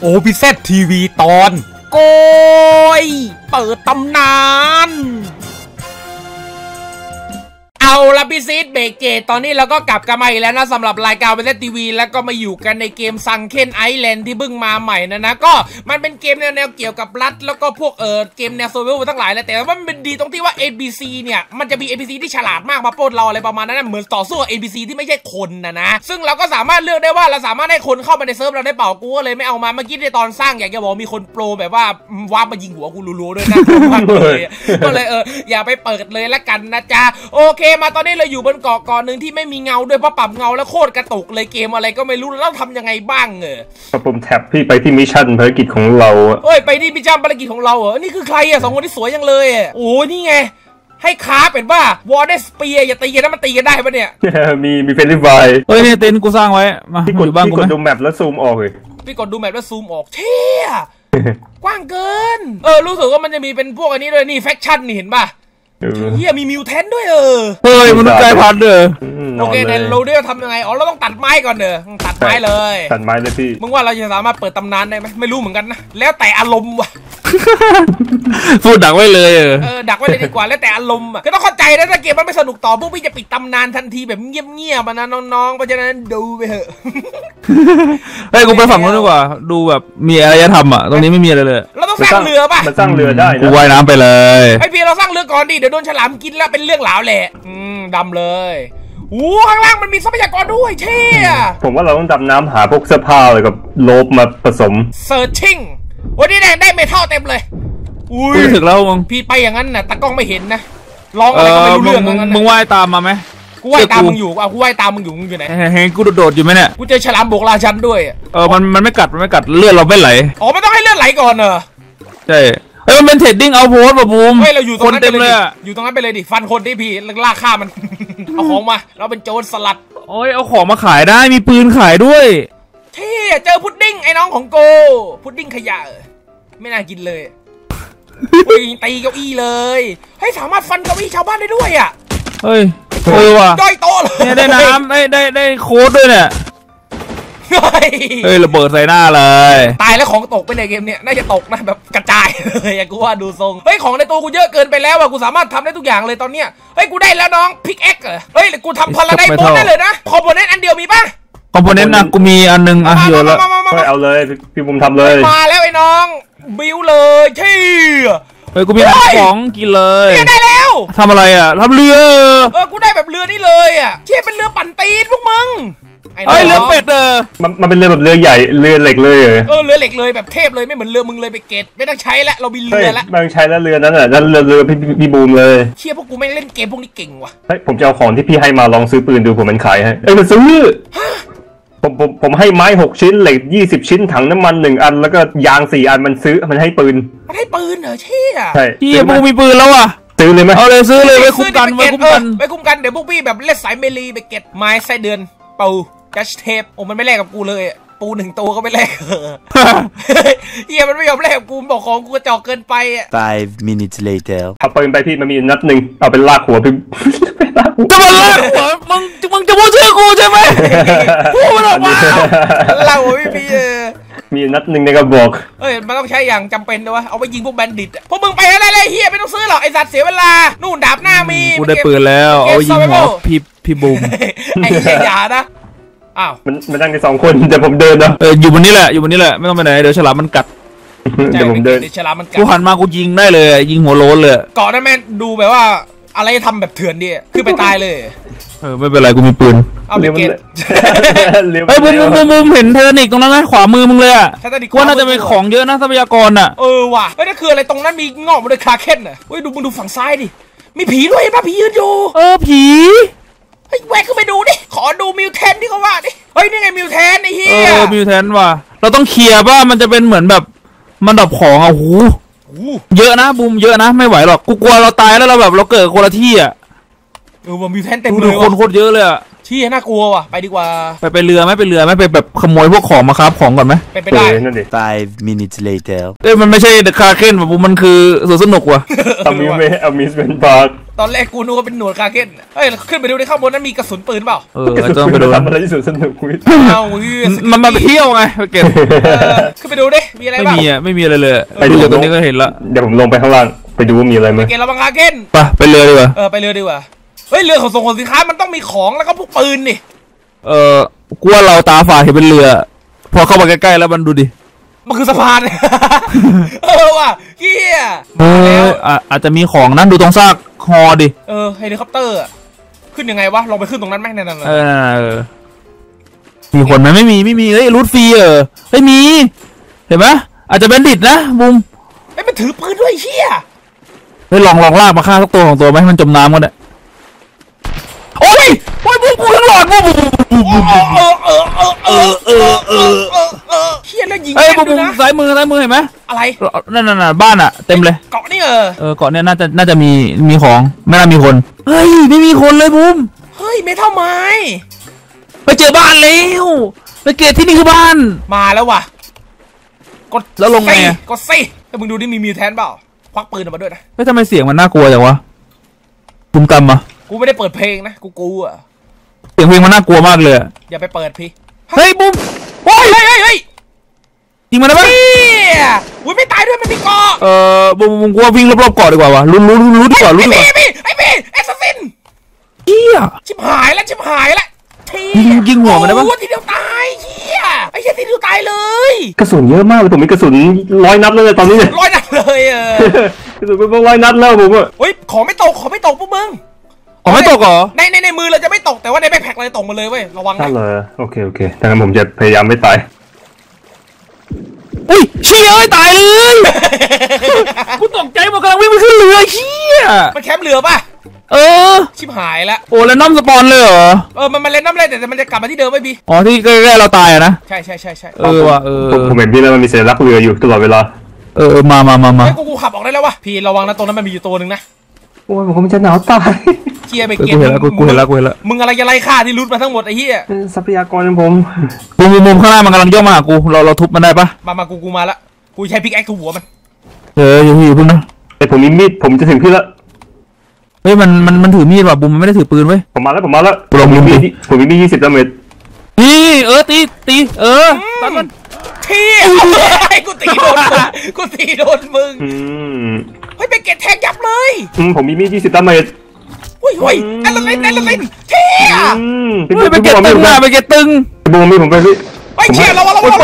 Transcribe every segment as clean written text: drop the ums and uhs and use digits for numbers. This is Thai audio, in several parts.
OPZ TV ตอนโกยเปิดตำนานเอาละพี่ซีดเบรกเกตตอนนี้เราก็กลับกันมาอีกแล้วนะสำหรับรายการ OPZ TV แล้วก็มาอยู่กันในเกมซังเคนไอแลนด์ที่เพิ่งมาใหม่นะก็มันเป็นเกมแนวเกี่ยวกับรัฐแล้วก็พวกเกมแนวโซเวลทั้งหลายแหละแต่ว่ามันเป็นดีตรงที่ว่า NPC เนี่ยมันจะมี NPC ที่ฉลาดมากมาปล้นเราอะไรประมาณนั้นเหมือนต่อสู้กับ NPC ที่ไม่ใช่คนนะซึ่งเราก็สามารถเลือกได้ว่าเราสามารถให้คนเข้ามาในเซิร์ฟเราได้เปล่ากูก็เลยไม่เอามาเมื่อกี้ในตอนสร้างอยากจะบอกมีคนโปรแบบว่าวาร์ปมายิงหัวกูรัวๆด้วยนะก็เลยอย่าไปเปิดเลยละกันนะจ๊ะโอเคมาตอนนี้เราอยู่บนเกาะหนึ่งที่ไม่มีเงาด้วยเพราะปรับเงาแล้วโคตรกระตุกเลยเกมอะไรก็ไม่รู้แล้วทำยังไงบ้างครับผมแท็บพี่ไปที่มิชชั่นภารกิจของเราเฮ้ยไปที่มิชชั่นภารกิจของเรานี่คือใครสองคนที่สวยจังเลยโอ้นี่ไงให้ค้าเป็นว่าวอร์เดสเปียอย่าตีกันนะมันตีกันได้ปะเนี่ยมีเฟรนด์ไฟเฮ้ยเนี่ยเต็นท์กูสร้างไว้มาพี่กดดูแมปแล้วซูมออกเลยพี่กดดูแมปแล้วซูมออกเชี่ยกว้างเกินรู้สึกว่ามันจะมีเป็นพวกอันนี้ด้วยนี่แฟคชั่นนี่เห็นป่ะเฮียมีมิวแทนด้วยเฮ้ยมันกลายพันธุ์โอเคในเราได้ทำยังไงเราต้องตัดไม้ก่อนตัดไม้เลยพี่มึงว่าเราจะสามารถเปิดตำนานได้ไหมไม่รู้เหมือนกันนะแล้วแต่อารมณ์ว่ะพูดดักไว้เลยดักไว้เลยดีกว่าแล้วแต่อารมณ์ก็ต้องเข้าใจนะถ้าเกมมันไม่สนุกต่อพวกพี่จะปิดตำนานทันทีแบบเงียบๆนะน้องๆเพราะฉะนั้นดูไปเถอะเฮ้ยกูไปฝั่งนู้นดีกว่าดูแบบมีอะไรจะทำตรงนี้ไม่มีอะไรเลยเราต้องสร้างเรือป่ะมันสร้างเรือได้กูว่ายน้ำไปเลยไอพี่เราสร้างเรือก่อนดิเดี๋ยวโดนฉลามกินแล้วเป็นเรื่องหลาวแหละดำเลยข้างล่างมันมีทรัพยากรด้วยเท่ผมว่าเราต้องดำน้ำหาพวกเสื้อผ้าเลยกับโลบมาผสม searching วันนี้ได้เมทัลเต็มเลยถึงแล้วมึงพี่ไปอย่างนั้นน่ะตากล้องไม่เห็นนะร้องอะไรก็ไม่รู้เรื่องมึงว่ายตามมาไหมกูว่ายตามมึงอยู่กูว่ายตามมึงอยู่ไหนเฮ้ยกูโดดอยู่ไหมเนี่ยกูเจอฉลามโบกราชันด้วยมันไม่กัดเลือดเราไม่ไหลมันต้องให้เลือดไหลก่อนใช่มันเป็นเทรดดิ้งเอาโพสป่ะบูมเราอยู่ตรงนั้นเต็มเลยอยู่ตรงนั้นไปเลยดิฟันคนดิพี่ลากฆ่ามันเอาของมาเราเป็นโจรสลัดเอาของมาขายได้มีปืนขายด้วยเท่เจอพุดดิ้งไอ้น้องของโกพุดดิ้งขยะไม่น่ากินเลยตีเก้าอี้เลยให้สามารถฟันเก้าอี้ชาวบ้านได้ด้วยเฮ้ยว่ะย่อยโตเลยได้น้ำได้โค้ดด้วยเนี่ยระเบิดใส่หน้าเลยตายแล้วของตกไปในเกมเนี้ยน่าจะตกนะแบบกระจายเลยกูว่าดูทรงของในตัวกูเยอะเกินไปแล้วกูสามารถทำได้ทุกอย่างเลยตอนเนี้ยกูได้แล้วน้องพิกแอ็กกูทำพาราไดโบนได้เลยนะคอมโพเนนต์อันเดียวมีป่ะคอมโพเนนต์นะกูมีอันนึงเยอะแล้วเอาเลยพี่บุ๋มทำเลยมาแล้วไอ้น้องบิวเลยที่กูมีของกินเลยได้แล้วทำอะไรทำเรือกูได้แบบเรือนี่เลยเชี่ยเป็นเรือปั่นตีนพวกมึงเรือเป็ดมันเป็นเรือแบบเรือใหญ่เรือเหล็กเลยเรือเหล็กเลยแบบเทพเลยไม่เหมือนเรือมึงเลยไปเกตไม่ต้องใช้แล้วเรามีเรือแล้วไม่ต้องใช้แล้วเรือนั้นนั่นเรือพี่บูมเลยเชี่ยพวกกูไม่เล่นเกมพวกนี้เก่งว่ะผมจะเอาของที่พี่ให้มาลองซื้อปืนดูผมมันขายให้มันซื้อผมให้ไม้6ชิ้นเหล็ก20ชิ้นถังน้ำมัน1อันแล้วก็ยาง4อันมันให้ปืนเหรอเชี่ยพี่บูมีปืนแล้วซื้อเลยไหมเอาเลยซื้อเลยไว้คุ้มกันเดี๋ยวพวกพี่แบบเล่นสายเมลีไปเก็ตไม้ไส้เดือนปูจัชเทปมันไม่แลกกับกูเลยปู1ตัวก็ไม่แลกมันไม่ยอมแลกกับกูบอกของกูกระจอกเกินไป 5 minutes later เอาปืนไปพี่มันมีนัดหนึ่งเอาเป็นลากหัวพี่จะมาลากหัวมึงจะพูดชื่อกูใช่ไหมพูดออกมาลากหัวพี่มีนัดหนึ่งในกระบอกมันต้องใช้อย่างจำเป็นด้วยเอาไปยิงพวกแบนดิตพวกมึงไปอะไรเฮียไม่ต้องซื้อหรอกไอสัตว์เสียเวลานู่นดาบหน้ามีกูได้ปืนแล้วเอายิงหัวพี่บูมไอ้ยานะมันนั่งใน2คนแต่ผมเดินนะอยู่บนนี้แหละไม่ต้องไปไหนเดี๋ยวฉลามมันกัดเดี๋ยวผมเดินฉลามมันกัดกูหันมากูยิงได้เลยยิงหัวโล้นเลยเกาะนั่นแม่ดูแบบว่าอะไรทำแบบเถื่อนดิคือไปตายเลยไม่เป็นไรกูมีปืนเก็บบูมเห็นเทอร์นิกตรงนั้นไหมขวามือมึงเลยว่าน่าจะเป็นของเยอะนะทรัพยากรว่ะนั่นคืออะไรตรงนั้นมีงอกมาด้วยคาเคนมึงดูฝั่งซ้ายดิมีผีด้วยป่ะผียืนอยู่ผีแวกขึ้นไปดูดิขอดูมิวแทนที่เขาว่าดินี่ไงมิวแทนไอ้เหี้ยมิวแทนว่ะเราต้องเคลียร์ป่ะมันจะเป็นเหมือนแบบมันดับของเยอะนะบูมเยอะนะไม่ไหวหรอกกูกลัวเราตายแล้วเราแบบเราเกิดคนละที่ว่ามิวแทนเต็มเลยคนโคตรเยอะเลยชี้น่ากลัวว่ะไปดีกว่าไปเรือไหมไปแบบขโมยพวกของมาครับของก่อนไหมไปได้นั่นดิ 5 minutes later มันไม่ใช่เดอะคาเคนแบบมันคือสวนสนุกว่ะ amusement park ตอนแรกกูนึกว่าเป็นหนวดคาเคนเฮ้ยขึ้นไปดูในข้างบนนั้นมีกระสุนปืนเปล่าต้องไปดูทำอะไรที่สวนสนุกมันมาเที่ยวไงเก็บขึ้นไปดูดิมีอะไรบ้างไม่มีอะไรเลยไปดูตรงนี้ก็เห็นละเดี๋ยวผมลงไปข้างล่างไปดูว่ามีอะไรไหมเกณฑ์ระวังคาเคนไปเรือดีกว่าไปเรือดีกว่าเฮ้ยเรือของส่งสินค้ามันต้องมีของแล้วก็พวกปืนนี่กูว่าเราตาฝาดเห็นเป็นเรือพอเข้ามาใกล้ๆแล้วมันดูดิมันคือสะพานว่ะเฮียอาจจะมีของนั่นดูตรงซากฮอดิเฮลิคอปเตอร์ขึ้นยังไงวะลองไปขึ้นตรงนั้นไหมนั่นมีคนไหมไม่มีเฮ้ยรูทฟรีเฮ้ยมีเห็นไหมอาจจะเป็นดิดนะบุ้มมันถือปืนด้วยเฮียเฮ้ยลองลากมาฆ่าสักตัวของตัวไหมมันจมน้ำกันเนี่ยโอ้ยบุ้มกูทั้งหลอดบุ้มเฮียแล้วยิงเฮ้ยบุ้มซ้ายมือเห็นไหมอะไรนั่นบ้านอ่ะเต็มเลยเกาะนี่เกาะเนี่ยน่าจะมีของไม่น่ามีคนเฮ้ยไม่มีคนเลยบุ้มเฮ้ยไม่เท่าไม้ไปเจอบ้านแล้วไปเกตที่นี่คือบ้านมาแล้วว่ะกดแล้วลงไงกดซิแต่มึงดูนี่มีแทนเปล่าควักปืนออกมาด้วยนะไม่ทำไมเสียงมันน่ากลัวจังวะบุ้มกำมากูไม่ได้เปิดเพลงนะกูกลัวเสียงเพลงมันน่ากลัวมากเลยอย่าไปเปิดพี่เฮ้ยบุ้มเฮ้ยยิงมันได้ปะอุ้ยไม่ตายด้วยมันมีเกาะบุ้มกูว่าวิ่งรอบๆเกาะดีกว่าวะลุ้นดีกว่าลุ้นดีกว่าไอ้แอสซัสซินเฮียชิบหายแล้วยิงหัวมันได้ปะทีเดียวตายเฮียไอ้เฮียทีเดียวตายเลยกระสุนเยอะมากเลยผมมีกระสุน100 นัดเลยตอนนี้เนี่ย 100 นัดเลยกระสุนเป็น100 นัดแล้วผมเฮ้ยของไม่ตกพวกมึงของไม่ตกเหรอในมือเราจะไม่ตกแต่ว่าในแบ็คแพ็คเราตกมาเลยเว้ยระวังนะโอเคดังนั้นผมจะพยายามไม่ตายอุ้ยเชี่ยตายเลยกูตกใจหมดกำลังวิ่งไปขึ้นเรือเชี่ยมันแคมป์เรือป่ะชิบหายละโอ้แล้วน้ำสปอนเลยเหรอมันเล่นน้ำเลยแต่มันจะกลับมาที่เดิมไม่บีที่ใกล้ๆเราตายอะนะใช่ว่ะผมเห็นพี่แล้วมันมีสัญลักษณ์เรืออยู่ตลอดเวลามาไอ้กูขับออกได้แล้ววะพี่ระวังนะตรงนั้นมันมีอยู่ตัวนึงนะโอ้ยผมจะหนาวตายเกียร์ไปเกียร์กูเห็นแล้วมึงอะไรจะไล่ฆ่าที่รูทมาทั้งหมดไอ้เหี้ยทรัพยากรของผมมุมข้างหน้ามันกำลังย่องมาหากูเราทุบมันได้ปะมากูมาละกูใช้พิกแอคทุบหัวมันอยู่พึ่งนะแต่ผมมีมีดผมจะถึงพี่ละเฮ้ยมันถือมีดว่ะบุ้มมันไม่ได้ถือปืนเว้ยผมมาแล้วผมมีมีด20 ดาเมจนี่ตีตอนมันที่กูตีโดนมึงเฮ้ยไปเก็ตแทงยับเลยผมมีมีด20 ดาเมจเฮ้ยอะไรเที่ยไปเก็ตตึงไปเก็ตตึงบูมมีผมไปพี่เชี่ยระวังลบ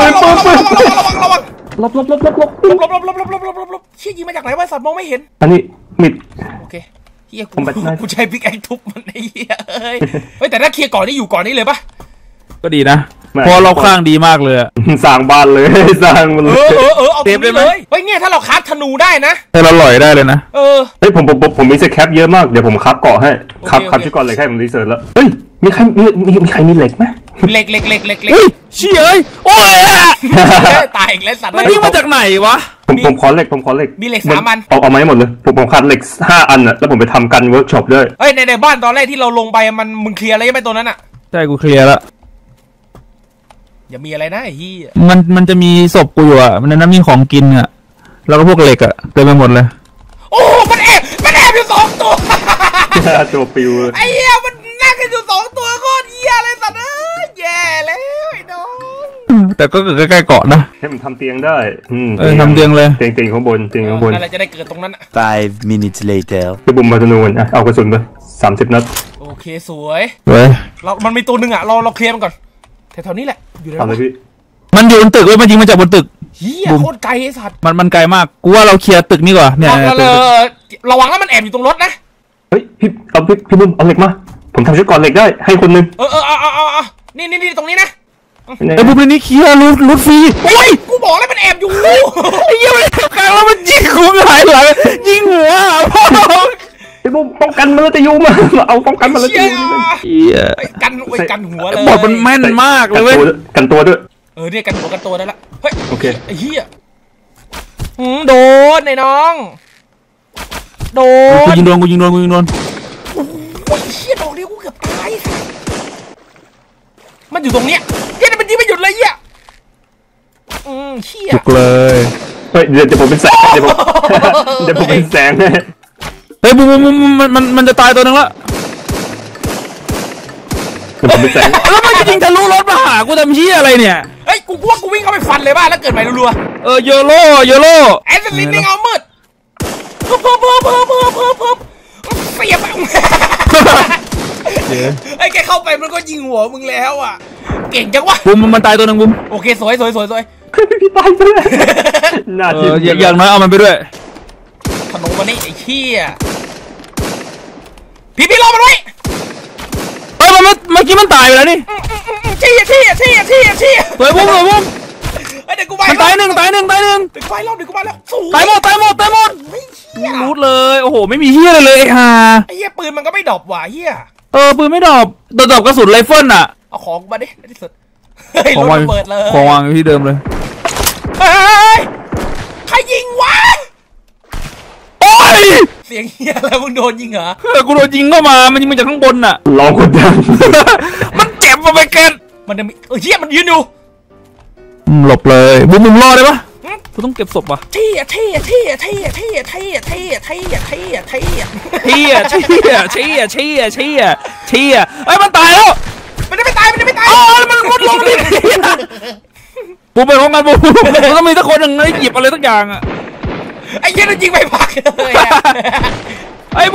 เชี่ยยิงมาจากไหนวะสัตว์มองไม่เห็นอันนี้มิดโอเคเฮียกูใช้พิกแอคทุบมันไอ้เฮียเฮ้ยแต่ถ้าเคลียร์ก่อนนี่อยู่ก่อนนี่เลยปะก็ดีนะพอเราข้างดีมากเลยสร้างบ้านเลยสร้างมันเอาเต็มเลยเฮ้ยเนี่ยถ้าเราคับธนูได้นะให้เราลอยได้เลยนะเฮ้ยผมมีสแคปเยอะมากเดี๋ยวผมคับเกาะให้คับชุดก่อนเลยให้ผมรีเสิร์ชแล้วเฮ้ยมีใครมีเหล็กไหมเหล็กเชี่ยโอ้ยตายอีกแล้วสัตว์มันวิ่งมาจากไหนวะผมขอเหล็กมีเหล็ก3 อันเอาไม้หมดเลยผมขาดเหล็ก5 อันอะแล้วผมไปทำกันเวิร์กช็อปด้วยเฮ้ยในบ้านตอนแรกที่เราลงไปมึงเคลียร์อะไรยังไม่ตัวนั้นอะใช่กูเคลียร์แล้วอย่ามีอะไรนะไอ้เหี้ยมันจะมีศพกูอยู่อ่ะมันนั้นมีของกินอ่ะแล้วก็พวกเหล็กอ่ะเต็มไปหมดเลยโอ้มันแอบอยู่2 ตัวตัวปิวไอ้เหี้ยมันนั่งกันอยู่2 ตัวโคตรเหี้ยเลยสัตว์แย่แล้วไอ้น้องแต่ก็ใกล้ๆเกาะนะให้มันทำเตียงได้ทำเตียงเลยเตียงข้างบนอะไรจะได้เกิดตรงนั้น 5 minutes later ไปบุ่มมาธนูนะเอากระสุนไป30 นัดโอเคสวยมันมีตัวนึงอ่ะเราเคลียร์มันก่อนแถวนี้แหละอยู่ไหนมันอยู่บนตึกเว้ยมันยิงมาจากบนตึกเฮียโคตรไกลไอ้สัตว์มันไกลมากกูว่าเราเคลียร์ตึกนี่ก่อนเนี่ยระวังแล้วมันแอบอยู่ตรงรถนะเฮ้ยพี่บุ้มเอาเหล็กมาผมทำชุดก่อนเหล็กได้ให้คนนึงเอานี่ตรงนี้นะไอ้บุ้มนี่เคลียร์รถฟรีโอ้ยกูบอกแล้วมันแอบอยู่ไอ้เหี้ยมันแอบกลางแล้วมันยิงกูหายหลังยิงหัวพี่บุ้มป้องกันมันจะยูมาเอาป้องกันมันแล้วจะยูกันหัวเลยบอดมันแม่นมากเลยเว้ยกันตัวด้วยเนี่ยกันตัวได้ละเฮ้ยโอเคไอ้เหี้ยโดนไอ้น้องโดนกูยิงโดนโอ้ยเชี่ยดอกนี้กูเกือบตายมันอยู่ตรงเนี้ยเฮียมันยิงไม่หยุดเลยเฮียเฮียจุกเลยเฮ้ยเดี๋ยวผมเป็นแสงเดี๋ยวผมเป็นแสงเฮ้ยบูมมันจะตายตัวนึงละเดี๋ยวผมเป็นแสงแล้วมันจะยิงทะลุรถมาหากูทำเหี้ยอะไรเนี่ยเฮ้ยกูว่ากูวิ่งเข้าไปฟันเลยบ้าแล้วเกิดใหม่รัวๆโยโร่แอสลินในเงามืดเพิ่มเสียบไอ้แกเข้าไปมันก็ยิงหัวมึงแล้วอ่ะเก่งจังวะบูมมันตายตัวนึงบูมโอเคสวยพี่ตายไปเลยน่าจิตอย่างน้อยเอามันไปด้วยขนมวันนี้ไอ้เหี้ยพี่รอมันไว้เมื่อกี้มันตายไปแล้วนี่เชี่ยเฮ้ยบูมเดี๋ยวกูไปมันตายหนึ่งเดี๋ยวไปรอบเดี๋ยวกูไปแล้วตายหมดรูดเลยโอ้โหไม่มีเหี้ยเลยไอ้ห่าไอ้เหี้ยปืนมันก็ไม่ดรอปว่ะเหี้ยปืนไม่ดรอปกระสุนไรเฟิลอ่ะเอาของมาดิที่สุดของวางเปิดเลยของวางที่เดิมเลยเฮ้ยใครยิงวะโอ้ยเสียงเหี้ยแล้วมึงโดนยิงเหรอกูโดนยิงเข้ามามันยิงมาจากข้างบนน่ะลองคนดังมันเจ็บมาไปเกินมันจะมีเหี้ยมันยืนอยู่หลบเลยบุ้มรอดได้ปะกูต้องเก็บศพว่ะเท่ไอ้มันตายแล้วมันจะไม่ตายมันมุดลงดิบูไปห้องงานบูต้องมีสักคนหนึ่งหยิบอะไรสักอย่างอ่ะไอ้เหี้ยโดนยิงไปพักเลยไอ้บู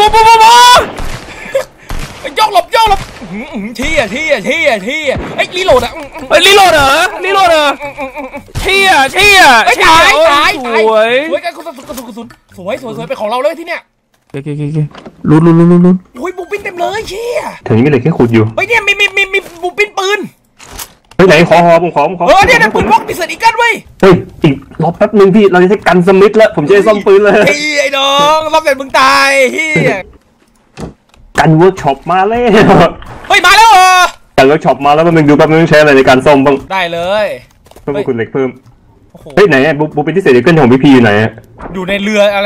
ยกหลบเที่ยไอ้รีโหลดอ่ะรีโหลดเหรอเที่ยตายสวยกันกระสุนสวยเป็นของเราเลยที่เนี้ยโอเคลุ้นโอ้ยบุปผินเต็มเลยเชี่ยถึงนี้เลยแค่ขุดอยู่เฮ้ยเนี่ยมีบุปผินปืนเฮ้ยไหนขอผมเนี่ยปืนพกดิเซอร์อีกันเว้ยเฮ้ยอีกรอแป๊บนึงพี่เราจะใช้กันสมิธแล้วผมจะซ่อมปืนเลยไอ้น้องซ่อมเสร็จมึงตายเฮียกันเวิร์กช็อปมาเลยเฮ้ยมาแล้วกันเวิร์กช็อปมาแล้วมันดูแป๊บนึงใช้อะไรในการซ่อมบ้างได้เลยเพิ่มคุณเหล็กเพิ่มเฮ้ยไหนบุปผินดิเซอร์อีกันของพี่อยู่ไหนอยู่ในเรืออะไร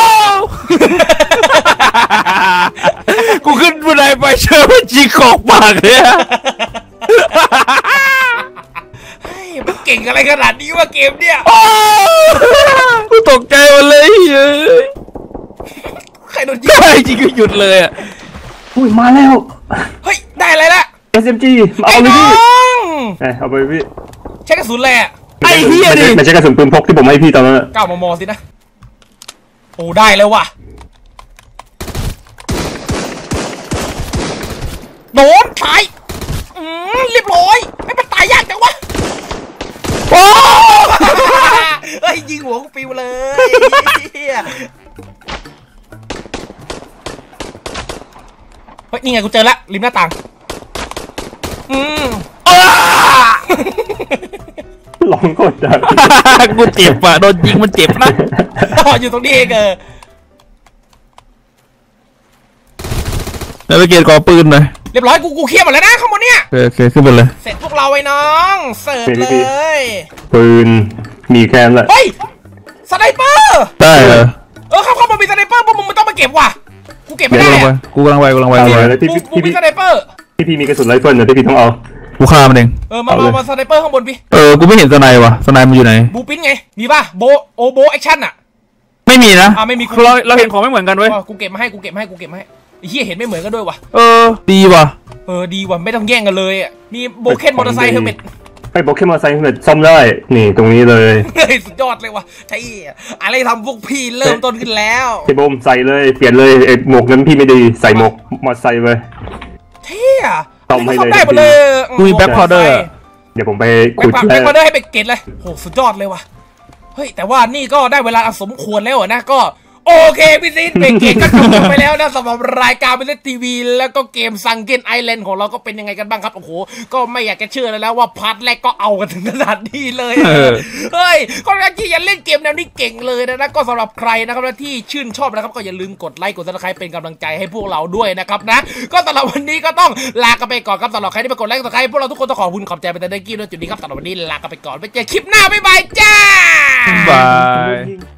กูขึ้นบันไดไปเจอมันจีกอกปากเลยมันเก่งอะไรขนาดนี้วะเกมเนี่ยกูตกใจหมดเลยใครโดนยิงจริงก็หยุดเลยอ่ะอุ้ยมาแล้วเฮ้ยได้อะไรละ SMG เอาเลยพี่เอาไปพี่ใช้กระสุนแหละไอ้เหี้ยดิไม่ใช่กระสุนปืนพกที่ผมให้พี่ตอนนั้น 9 มม.สินะโอ้ได้แล้วว่ะโดนตายเรียบร้อยไม่เป็นตายยากจังวะโอ้เฮ้ยยิงหัวกูปิวเลยเฮ้ยนี่ไงกูเจอแล้วริมหน้าต่างลองกดจังกูเจ็บอ่ะโดนยิงมันเจ็บนะอยู่ตรงนี้เองแล้วไปเกณฑ์ก่อปืนหน่อยเรียบร้อยกูเคลียร์หมดแล้วนะข้างบนเนี่ยโอเคขึ้นไปเลยเสร็จพวกเราไอ้น้องเสิร์ฟเลยปืนมีแค่นั้นแหละเฮ้ยสไนเปอร์ได้เข้ามามีสไนเปอร์พวกมึงไม่ต้องมาเก็บว่ะกูเก็บไม่ได้กูกำลังไปแล้วพี่มีสไนเปอร์พี่มีกระสุนไรเฟิลนะที่พี่ต้องเอากูฆ่ามันเองมาสไนเปอร์ข้างบนพี่กูไม่เห็นสไนวะสไนมันอยู่ไหนบูปิ้นไงมีป่ะโบแอคชั่นอ่ะไม่มีนะไม่มีเราเห็นของไม่เหมือนกันเว้ยกูเก็บมาให้ไอ้เหี้ยเห็นไม่เหมือนกันด้วยว่ะดีว่ะดีว่ะไม่ต้องแย่งกันเลยอ่ะมีโบเคนมอเตอร์ไซค์เฮลเมตให้โบเคนมอเตอร์ไซค์เฮลเมตซ่อมได้นี่ตรงนี้เลยสุดยอดเลยว่ะใช่อะไรทำพวกพี่เริ่มต้นขึ้นแล้วพี่โบมใส่เลยเปลี่ยนเลยหมวกนั้นพี่ไม่ดีใส่หมวกมอเตอร์ไซค์เลยเท่ซ่อมให้เลยได้หมดเลยกูมีแบ็คพาวเดอร์เดี๋ยวผมไปขุดแบ็คพาวเดอร์ให้ไปเก็ตเลยโหสุดยอดเลยว่ะเฮ้ยแต่ว่านี่ก็ได้เวลาสมควรแล้วนะก็โอเคพี่ซีดเบรกเกมก็จบไปแล้วนะสำหรับรายการเป็นทีวีแล้วก็เกมซังเก้นไอแลนด์ของเราก็เป็นยังไงกันบ้างครับโอ้โหก็ไม่อยากจะเชื่อเลยแล้วว่าพาร์ทแรกก็เอากันถึงขนาดนี้เลยเฮ้ยก็รักที่ยันเล่นเกมแนวนี้เก่งเลยนะก็สำหรับใครนะครับที่ชื่นชอบนะครับก็อย่าลืมกดไลค์กดซับสไครป์เป็นกำลังใจให้พวกเราด้วยนะครับนะก็สำหรับวันนี้ก็ต้องลากันไปก่อนครับสำหรับใครที่ไปกดไลค์กดซับสไครป์พวกเราทุกคนต้องขอบคุณขอบใจไปแต่ได้กี้ด้วยจุดนี้ครับสำหรับวันนี้ลากันไปก่อนไปเจอคลิปหน้าบ๊ายบายจ้าบาย